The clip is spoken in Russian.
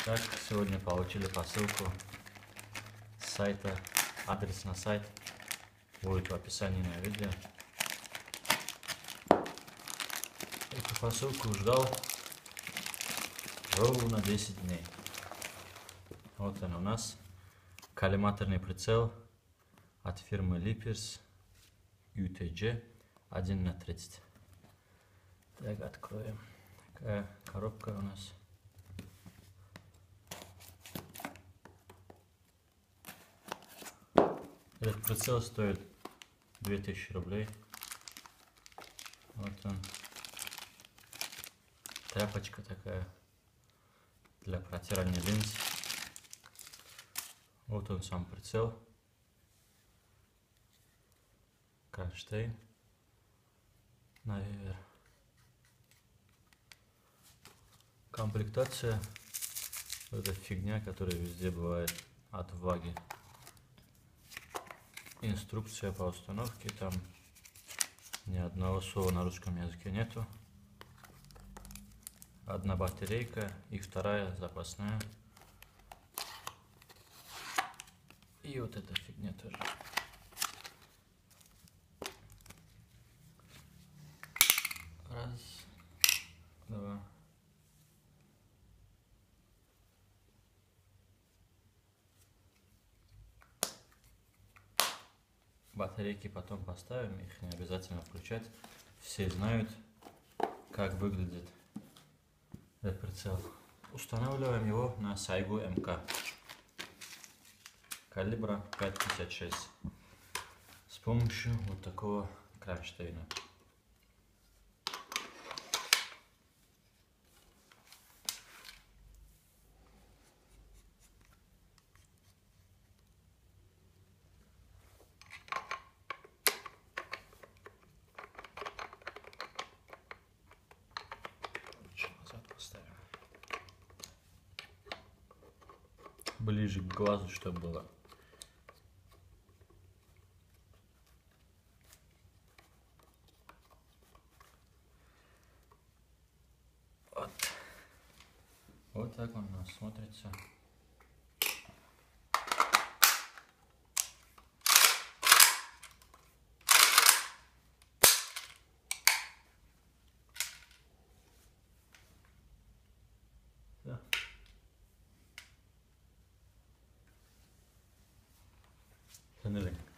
Так, сегодня получили посылку с сайта. Адрес на сайт будет в описании на видео. Эту посылку ждал ровно 10 дней. Вот он у нас. Коллиматорный прицел от фирмы Lippers UTG 1/30. Так, откроем. Такая коробка у нас. Этот прицел стоит 2000 рублей. Вот он. Тряпочка такая для протирания линз. Вот он сам прицел. Кронштейн. Наверх. Комплектация. Вот эта фигня, которая везде бывает от Ваги. Инструкция по установке. Там ни одного слова на русском языке нету. Одна батарейка и вторая запасная. И вот эта фигня тоже. Раз, два. Батарейки потом поставим, их не обязательно включать. Все знают, как выглядит этот прицел. Устанавливаем его на Сайгу МК калибра 5,56 с помощью вот такого кронштейна. Назад поставим. Ближе к глазу, чтобы было. Вот так он у нас смотрится. Да. Sanırım.